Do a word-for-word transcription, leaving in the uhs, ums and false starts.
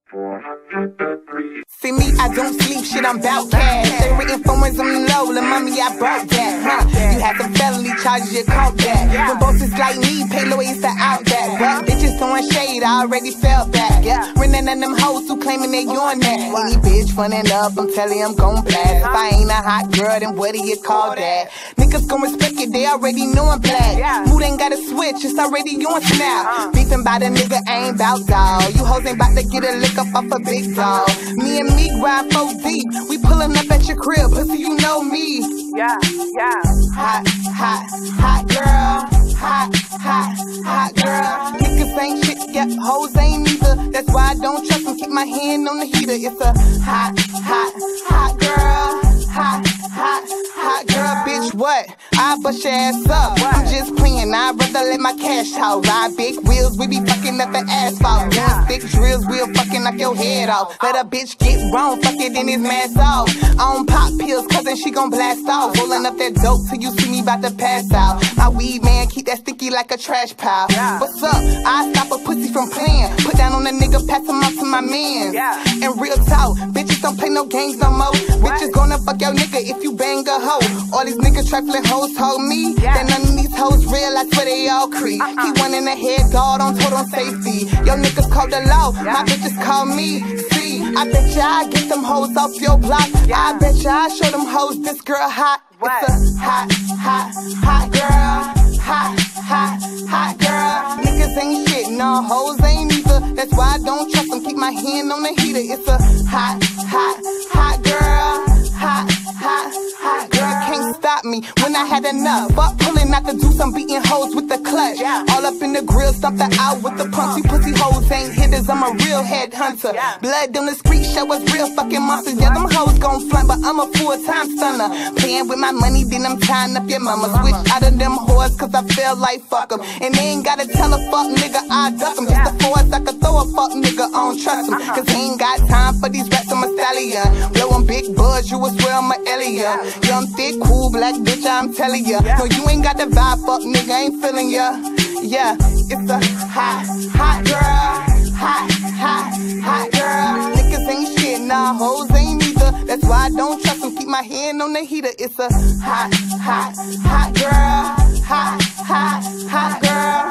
See me, I don't sleep, shit, I'm bout cash. They written phones, I'm low, la mommy, I broke that, huh? You had some felony charges, you caught that. When bosses like me pay lawyers to out that. But bitches throwing shade, I already felt that. Yeah, running on them hoes who claiming they on that. Any bitch running up, I'm telling you I'm gon' blast. If I ain't a hot girl, then what do you call that? Niggas gon' respect it, they already know I'm black. Mood ain't gotta switch, it's already on snap. Beefing by the nigga, I ain't bout dog. You hoes ain't bout to get a lick up off a big dog. Me and me ride four deep, we pullin' up at your crib, pussy, you know me. Yeah, yeah. Hot, hot, hot girl. Hot, hot, hot girl. Niggas ain't shit, yeah, hoes ain't either. That's why I don't trust them, keep my hand on the heater. It's a hot, hot, hot girl. Hot, hot, hot girl, bitch, what? I bust your ass up. I'm just playing, I'd rather let my cash out. Ride big wheels, we be fucking up the asphalt. Doing stick drills, we'll fucking knock your head off. Let a bitch get wrong, fuck it in his mask off. I don't pop pills, cause then she gon' blast off. Rolling up that dope till you see me bout to pass out. My weed man keep that sticky like a trash pile. What's up? I stop a pussy from playing. Put down on a nigga, pass him out to my mans. And real talk, bitches don't play no games no more. Bitches gonna fuck your nigga if you bang a hoe. All these niggas trifling hoes told me that none of these hoes real, I swear they all creep. Uh-uh. He one in the head, guard on total safety. Yo niggas call the law, yeah. My bitches call me. See, I bet ya I get them hoes off your block. Yeah. I bet ya I show them hoes this girl hot. What? It's a hot, hot, hot girl. Hot, hot, hot girl. Niggas ain't shit, no hoes ain't either. That's why I don't trust them, keep my hand on the heater. It's a hot, hot, hot girl. Hot, hot, hot girl, can't stop me when I had enough. Fuck pulling out the deuce, I'm beating hoes with the clutch. All up in the grill, stomp the out with the punch. You pussy hoes ain't hitters, I'm a real head hunter. Blood on the street show us real fucking monsters. Yeah, them hoes gon' flaunt, but I'm a full-time stunner. Playing with my money, then I'm tying up your mama. Switch out of them whores, cause I feel like fuck em. And they ain't gotta tell a fuck nigga I duck em. Just a force, I could throw a fuck nigga, I don't trust him. Cause he ain't got time for these rats, I'm a stallion. Blowin' big buzz, you a swear I'm a alien. Young, thick, cool, black bitch, I'm telling ya. No, you ain't got the vibe, fuck nigga, I ain't feeling ya. Yeah, it's a hot, hot girl. Hot, hot, hot girl. Niggas ain't shit, nah, hoes ain't either. That's why I don't trust them, keep my hand on the heater. It's a hot, hot, hot girl. Hot, hot, hot girl.